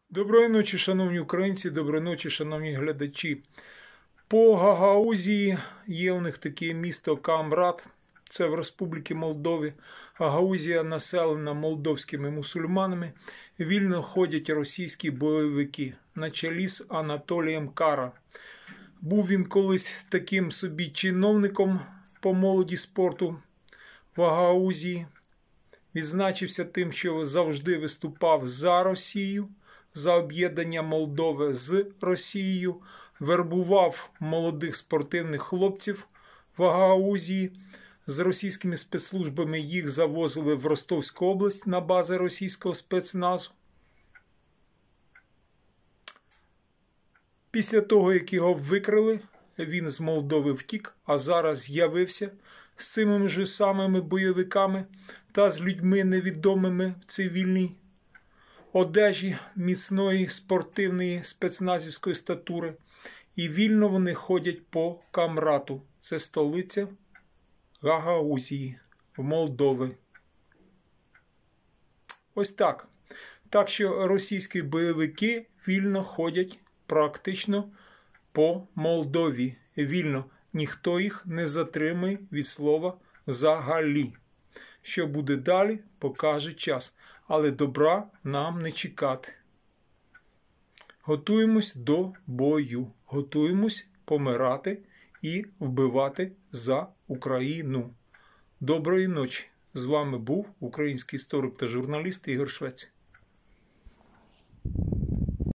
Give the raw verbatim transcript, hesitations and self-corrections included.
Доброї ночі, шановні українці, доброї ночі, шановні глядачі. По Гагаузії є у них таке місто Камрат, це в Республіці Молдові. Гагаузія населена молдовськими мусульманами. Вільно ходять російські бойовики на чолі з Анатолієм Кара. Був він колись таким собі чиновником по молоді спорту в Гагаузії. Відзначився тим, що завжди виступав за Росію, за об'єднання Молдови з Росією, вербував молодих спортивних хлопців в Гагаузії. З російськими спецслужбами їх завозили в Ростовську область на бази російського спецназу. Після того, як його викрили, він з Молдови втік, а зараз з'явився з цими ж самими бойовиками та з людьми невідомими в цивільній одежі міцної спортивної спецназівської статури. І вільно вони ходять по Камрату. Це столиця Гагаузії, в Молдови. Ось так. Так що російські бойовики вільно ходять практично по Молдові. Вільно. Ніхто їх не затримує від слова взагалі. Що буде далі, покаже час. Але добра нам не чекати. Готуємось до бою. Готуємось помирати і вбивати за Україну. Доброї ночі. З вами був український історик та журналіст Ігор Швець.